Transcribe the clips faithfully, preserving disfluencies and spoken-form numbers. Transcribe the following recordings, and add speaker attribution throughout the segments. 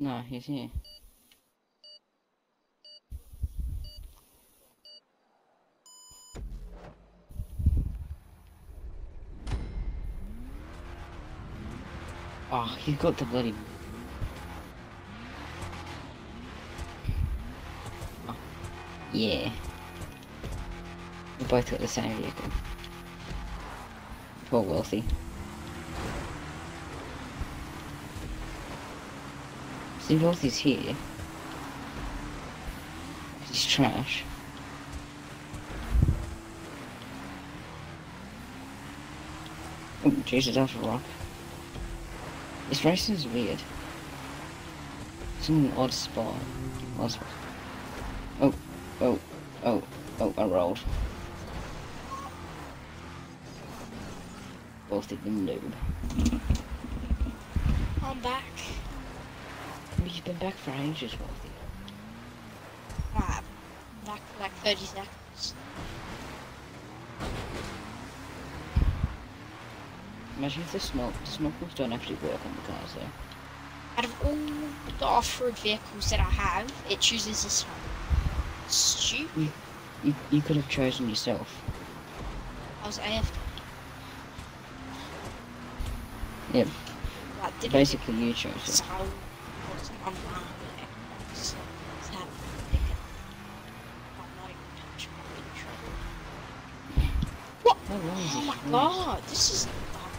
Speaker 1: No, he's here. Oh, he's got the bloody... Oh, yeah. We both got the same vehicle. Poor wealthy. See, wealthy's here. He's trash. Oh, Jesus, that's a rock. This racing is weird. It's in an odd spot. Odd spot. Oh, oh, oh, oh, I rolled. Both did the noob.
Speaker 2: I'm back.
Speaker 1: You've been back for ages, Wealthy.
Speaker 2: Right, I'm back for like thirty seconds.
Speaker 1: Imagine if the smoke, the smokers don't actually work on the cars though.
Speaker 2: Out of all the off-road vehicles that I have, it chooses this one. Stupid.
Speaker 1: You, you, you could have chosen yourself.
Speaker 2: I was A F K.
Speaker 1: Yep.
Speaker 2: Like, didn't
Speaker 1: Basically, you chose it.
Speaker 2: So, wasn't on my Xbox. So, I'm not even touching my controller. What?
Speaker 1: How long is
Speaker 2: Oh
Speaker 1: this
Speaker 2: my
Speaker 1: race?
Speaker 2: god, this is...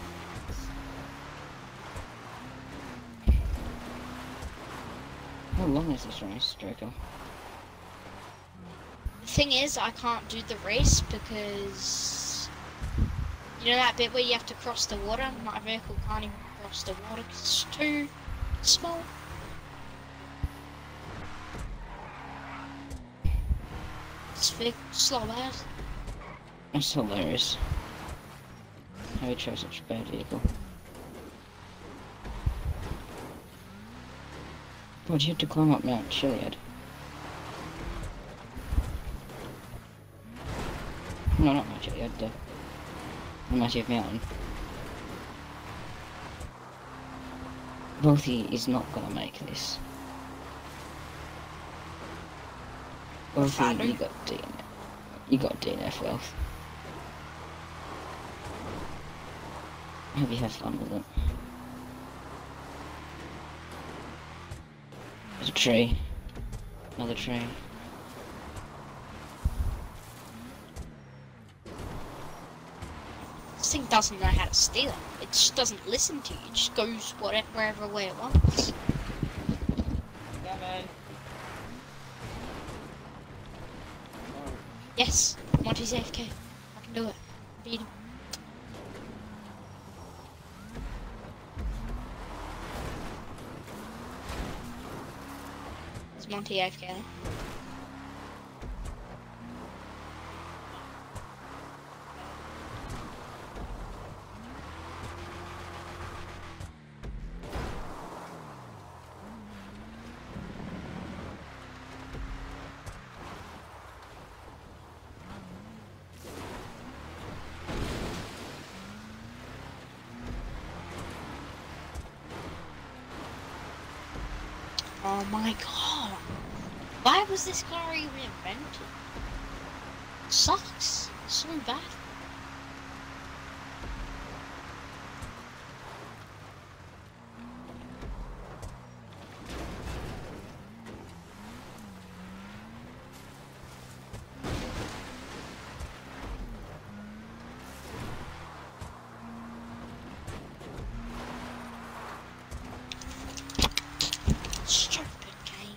Speaker 1: How long is this race, Draco?
Speaker 2: The thing is, I can't do the race because... You know that bit where you have to cross the water? My vehicle can't even cross the water because it's too small. This vehicle's slow as.
Speaker 1: That's hilarious. How he chose such a bad vehicle. Why'd you have to climb up Mount Chiliad? No, not Mount Chiliad, the, the massive mountain. Wealthy is not gonna make this. Wealthy, you got D N F. You got D N F wealth. I hope you have fun with it. There's a tree. Another tree.
Speaker 2: This thing doesn't know how to steer. It just doesn't listen to you. It just goes whatever, wherever way it wants.
Speaker 1: Yeah, man.
Speaker 2: Yes, Monty's A F K. I can do it. Beat him. Is Monty A F K? Oh my god. Why was this car even invented? It sucks. It's so bad. Stupid game.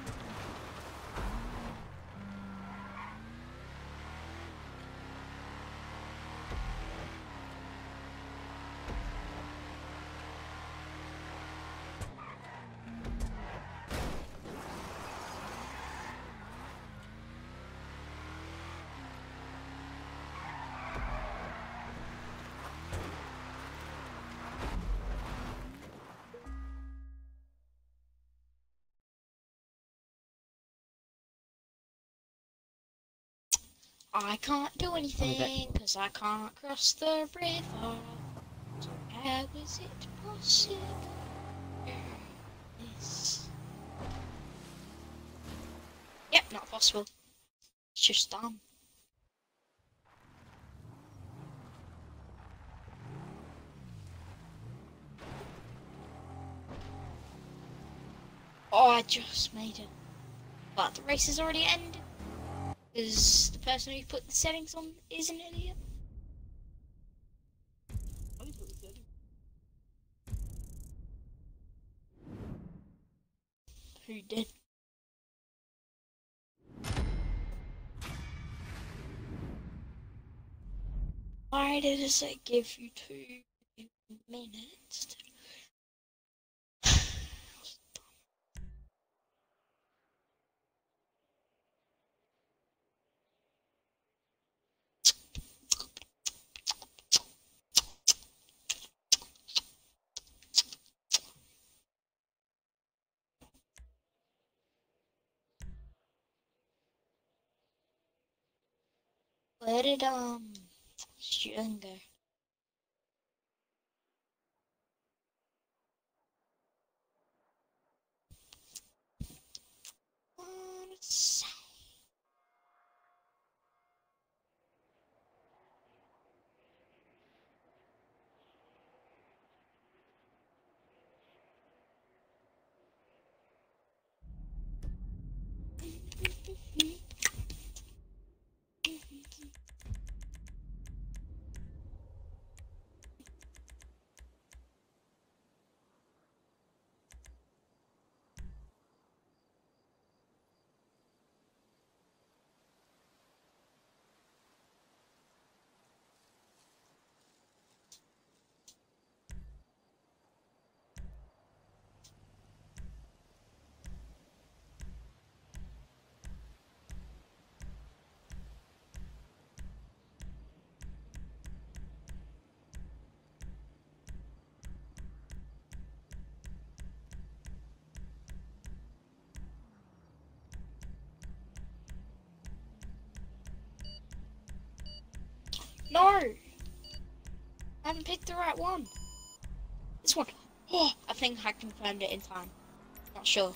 Speaker 2: I can't do anything because I can't cross the river. So how is it possible? Yes. possible. It's just dumb. Oh, I just made it. But the race has already ended. Because the person who put the settings on is an idiot. Who did? Why did it say give you two minutes? Where did um Student go? Let's No! I haven't picked the right one. This one. Oh, I think I confirmed it in time. Not sure.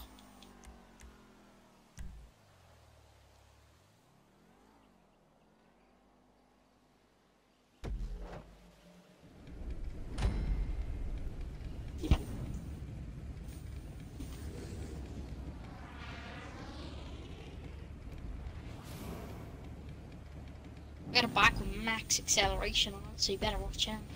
Speaker 2: I got a bike with max acceleration on it, so you better watch out.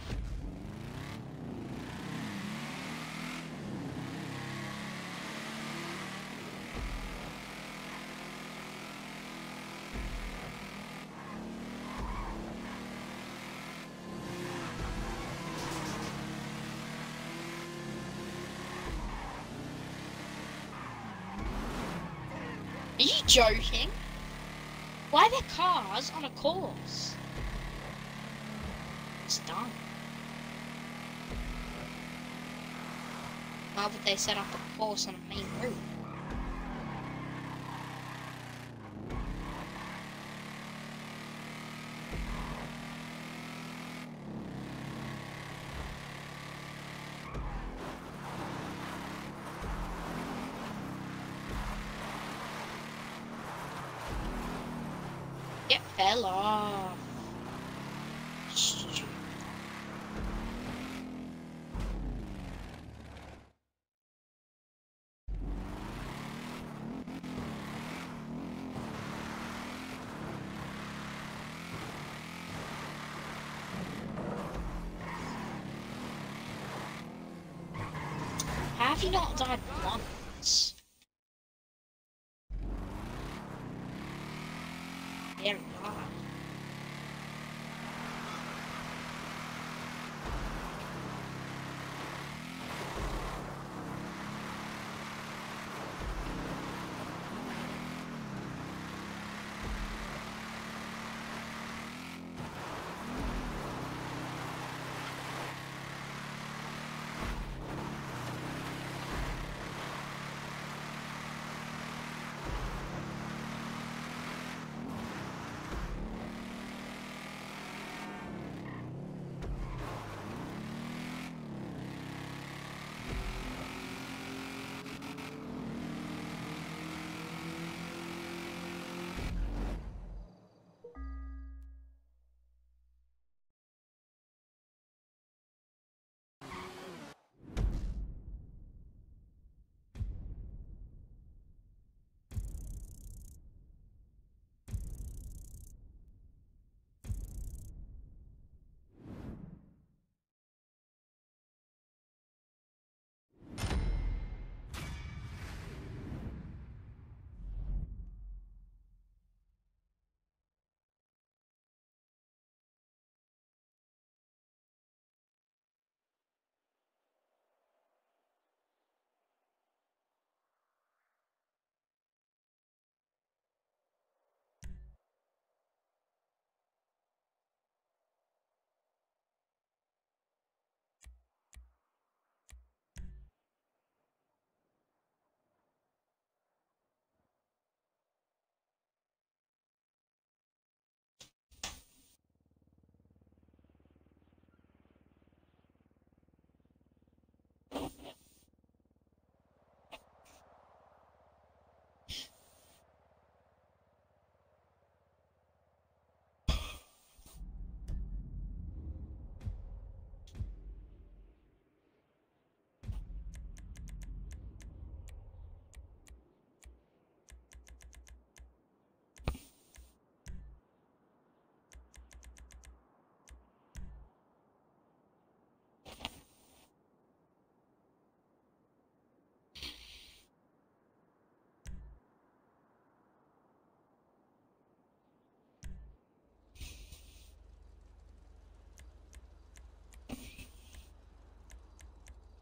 Speaker 2: Are you joking? Why are there cars on a course? It's dumb. Why would they set up a course on a main route? It fell off. Stupid. How have you not died once? They're not.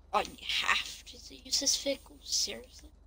Speaker 2: Oh, you have to use this vehicle? Seriously?